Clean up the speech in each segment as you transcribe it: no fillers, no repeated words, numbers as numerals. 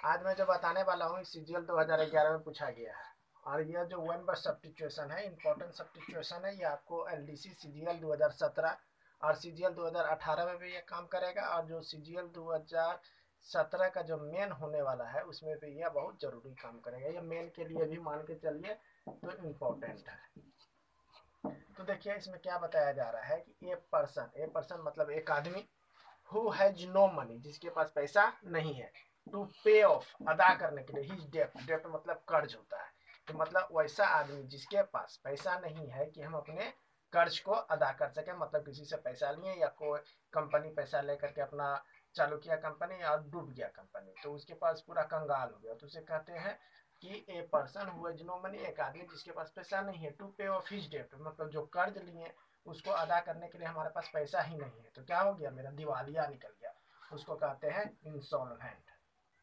आज मैं जो बताने वाला हूँ सीजीएल 2011 में पूछा गया है, और यह जो वन बस सब्स्टिट्यूशन है, इंपॉर्टेंट सब्स्टिट्यूशन है, ये आपको एलडीसी सीजीएल 2017 और सीजीएल 2018 में भी ये काम करेगा, और जो सीजीएल 2017 का जो मेन होने वाला है उसमें भी यह बहुत जरूरी काम करेगा। ये मेन के लिए भी मान के चलिए तो इम्पोर्टेंट है। तो देखिए इसमें क्या बताया जा रहा है कि ए पर्सन मतलब एक आदमी, हु हैज नो मनी, जिसके पास पैसा नहीं है, टू पे ऑफ, अदा करने के लिए, हिज डेप्ट, डेप्ट मतलब कर्ज होता है, तो मतलब वैसा आदमी जिसके पास पैसा नहीं है कि हम अपने कर्ज को अदा कर सके, मतलब किसी से पैसा लिए या कोई कंपनी पैसा लेकर के अपना चालू किया कंपनी और डूब गया कंपनी, तो उसके पास पूरा कंगाल हो गया, तो उसे कहते हैं कि a person who has no money, एक आदमी जिसके पास पैसा नहीं है, टू पे ऑफ हिज डेप्ट मतलब जो कर्ज लिए उसको अदा करने के लिए हमारे पास पैसा ही नहीं है, तो क्या हो गया, मेरा दिवालिया निकल गया, उसको कहते हैं इंसॉल्वेंट,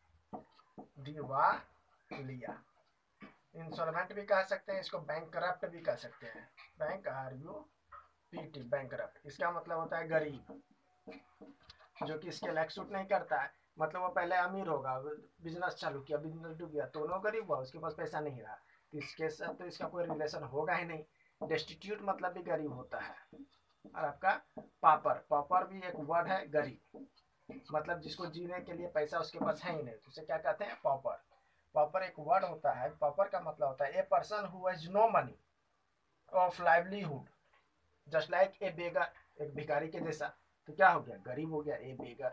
दिवालिया। इंसॉल्वेंट भी कह सकते हैं, इसको बैंकरप्ट भी कह सकते हैं, बैंक RUPT, बैंकरप्ट। इसका मतलब होता है गरीब, जो कि इसके लायक सूट नहीं करता है, मतलब वो पहले अमीर होगा, बिजनेस चालू किया, बिजनेस डूब गया, दोनों गरीब हुआ, उसके पास पैसा नहीं रहा, तो इसके साथ तो इसका कोई रिलेशन होगा ही नहीं। डेस्टिट्यूट मतलब भी गरीब होता है। और आपका पापर भी एक वर्ड है, गरीब मतलब जिसको जीने के लिए पैसा उसके पास है ही नहीं, तो उसे क्या कहते हैं, पापर एक वर्ड होता है। पापर का मतलब होता है a person who has no money of livelihood, just like a beggar, एक भिखारी के जैसा, तो क्या हो गया, गरीब हो गया, ए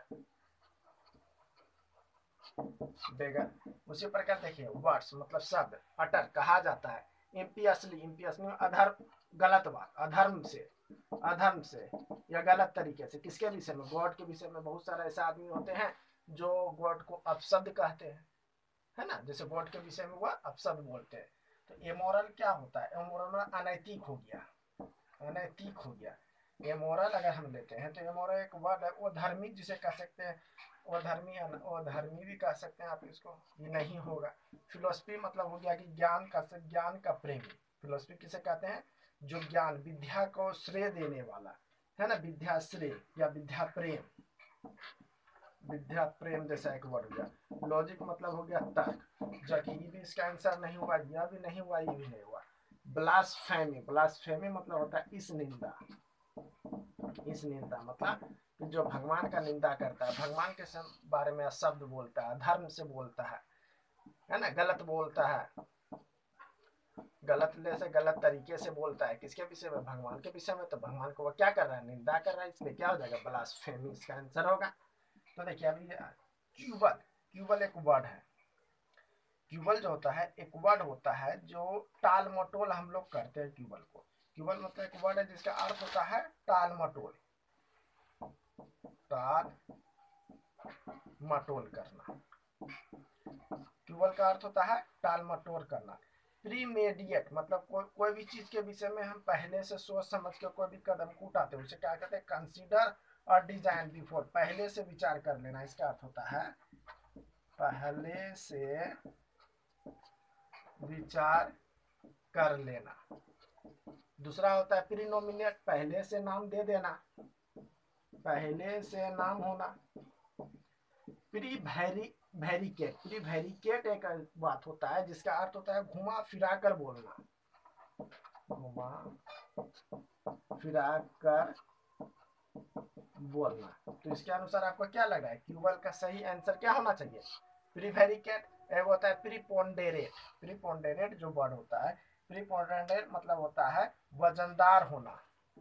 बेगर। उसी प्रकार देखिए वर्ड्स मतलब शब्द, अटर कहा जाता है, इम्पियसली अधर्म, गलत बात, अधर्म से या गलत तरीके से, किसके विषय में, गॉड के विषय में। बहुत सारे ऐसे आदमी होते हैं जो गॉड को अपशब्द कहते हैं, है ना, जैसे गॉड के विषय में वह अपशब्द बोलते हैं। तो इमोरल क्या होता है, इमोरल अनैतिक हो गया, अनैतिक हो गया। इमोरल अगर हम लेते हैं तो इमोरल एक वर्ड है, वो धर्मी जिसे कह सकते हैं, वो धर्मी भी कह सकते हैं आप इसको, ये नहीं होगा। फिलोसफी मतलब हो गया कि ज्ञान का प्रेमी, फिलोसफी किसे कहते हैं, जो ज्ञान विद्या को श्रेय देने वाला है ना, विद्या श्रेय या विद्या प्रेम जैसा एक वर्ड हो गया। लॉजिक मतलब हो गया तर्क, जबकि ये भी इसका आंसर नहीं हुआ, यह भी नहीं हुआ, ये भी नहीं हुआ। ब्लास्फेमी मतलब होता है इस निंदा मतलब कि जो भगवान का निंदा करता है, भगवान के बारे में शब्द बोलता है, धर्म से बोलता है ना, गलत बोलता है, गलत तरीके से बोलता है, किसके विषय में, भगवान के विषय में, तो भगवान को वो क्या कर रहा है, निंदा कर रहा है, इसलिए क्या हो जाएगा, ब्लास्फेमी इसका आंसर होगा। तो देखिए अभी क्यूबल एक वर्ड है, क्यूबल जो होता है एक वर्ड होता है जो टाल मटोल हम लोग करते हैं क्यूबल मतलब एक वर्ड है जिसका अर्थ होता है टाल मटोल करना। क्यूबल का अर्थ होता है टाल मटोल करना। प्रीमेडिएट मतलब कोई भी चीज के विषय में हम पहले से सोच समझ के कोई भी कदम को उठाते हैं, उसे क्या कहते हैं, कंसीडर और डिजाइन बिफोर, पहले से विचार कर लेना, इसका अर्थ होता है पहले से विचार कर लेना। दूसरा होता है प्रीनोमिनेट, पहले से नाम दे देना, पहले से नाम होना। प्रीवेरिकेट एक बात होता है जिसका अर्थ होता है घुमा फिरा कर बोलना, घुमा फिरा कर बोलना। तो इसके अनुसार आपको क्या लग रहा है, क्यूबल का सही आंसर क्या होना चाहिए, प्रीवेरिकेट। एक होता है प्रीपोंडेरेट जो वर्ड होता है, प्रीपोंडेरेट मतलब होता है वजनदार होना,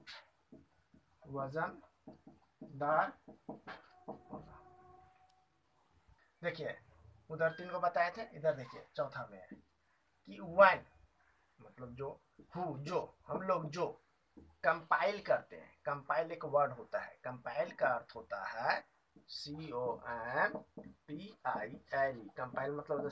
वजनदार होना। देखिए उधर 3 को बताए थे, इधर देखिए चौथा में है कि व्हेन मतलब जो हम लोग जो कंपाइल करते हैं, कंपाइल एक वर्ड होता है, कंपाइल का अर्थ होता है COMPILE, कंपाइल मतलब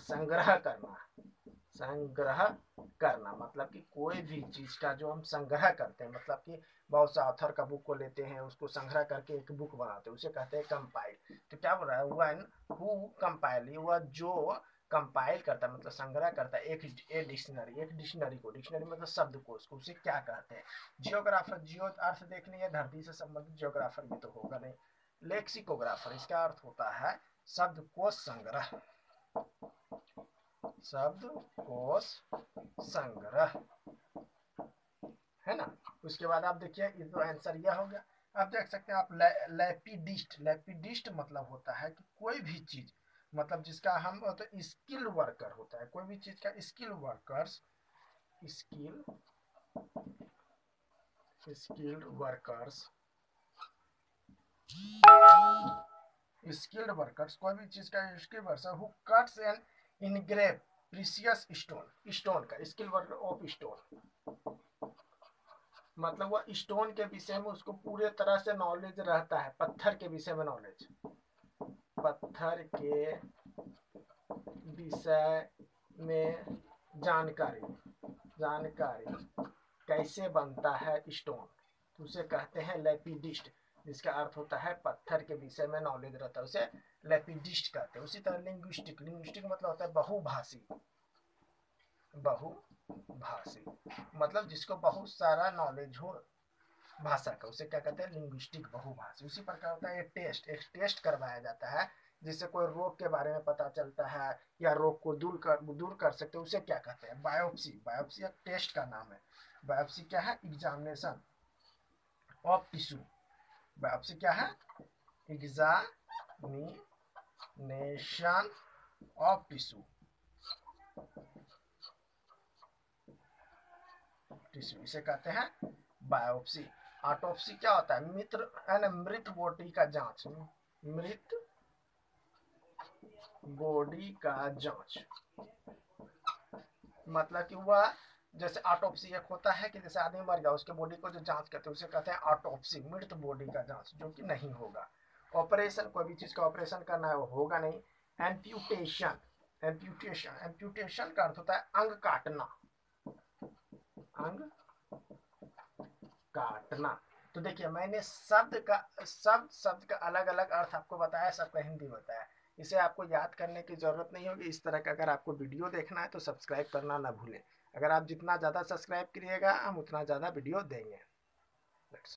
संग्रह करना मतलब कि कोई भी चीज का जो हम संग्रह करते हैं, मतलब कि बहुत सा ऑथर का बुक को लेते हैं, उसको संग्रह करके एक बुक बनाते हैं, उसे कहते हैं कंपाइल। तो क्या बोल रहा है, व्हेन हु कंपाइल, वह जो कंपाइल करता है मतलब संग्रह करता है एक डिक्शनरी को, डिक्शनरी मतलब शब्दकोश को, उसे क्या कहते हैं, जियोग्राफर। जियो अर्थ देख लिए धरती से संबंधित, जियोग्राफर भी तो होगा नहीं। लेक्सिकोग्राफर इसका अर्थ होता है शब्दकोश संग्रह, शब्दकोश संग्रह, है ना। उसके बाद आप देखिए ये तो आंसर यह हो गया। आप देख सकते हैं आप लैपिडिस्ट, लैपिडिस्ट मतलब होता है कि कोई भी चीज, मतलब जिसका हम तो स्किल वर्कर होता है, कोई भी चीज का स्किल वर्कर्स, स्किल्ड वर्कर्स कोई भी चीज का skill worker who cuts and engrave precious stone, stone का स्किल वर्कर ऑफ स्टोन, मतलब वह स्टोन के विषय में उसको पूरे तरह से नॉलेज रहता है, पत्थर के विषय में नॉलेज, पत्थर के विषय में जानकारी कैसे बनता है स्टोन, तो उसे कहते हैं लैपिडिस्ट, जिसका अर्थ होता है पत्थर के विषय में नॉलेज रहता है, उसे लैपिडिस्ट कहते हैं। उसी तरह लिंग्विस्टिक, लिंग्विस्टिक मतलब होता है बहुभाषी, बहुभाषी मतलब जिसको बहुत सारा नॉलेज हो भाषा का, उसे क्या कहते हैं लिंग्विस्टिक, बहुभाषी। उसी प्रकार होता है एक टेस्ट करवाया जाता है जिससे कोई रोग के बारे में पता चलता है या रोग को दूर कर सकते हैं, उसे क्या कहते हैं बायोप्सी, बायोप्सी एक टेस्ट का नाम है। बायोप्सी क्या है, एग्जामिनेशन ऑफ टिश्यू, बायोप्सी क्या है, एग्जामिनेशन ऑफ टिश्यू, इसे कहते हैं बायोप्सी। ऑटोप्सी क्या होता है, मृत बॉडी का जांच, मृत बॉडी का जांच, मतलब कि वह जैसे ऑटोप्सी एक होता है कि जैसे आदमी मर गया उसके बॉडी को जो जांच करते हैं उसे कहते हैं ऑटोप्सी, मृत बॉडी का जांच, जो कि नहीं होगा। ऑपरेशन, कोई भी चीज का ऑपरेशन करना है वो होगा नहीं। एम्प्यूटेशन, एम्प्यूटेशन का अर्थ होता है अंग काटना, अंग काटना। तो देखिए मैंने शब्द का अलग अलग अर्थ आपको बताया, सबका हिंदी बताया, इसे आपको याद करने की जरूरत नहीं होगी। इस तरह का अगर आपको वीडियो देखना है तो सब्सक्राइब करना ना भूलें, अगर आप जितना ज़्यादा सब्सक्राइब करिएगा हम उतना ज़्यादा वीडियो देंगे।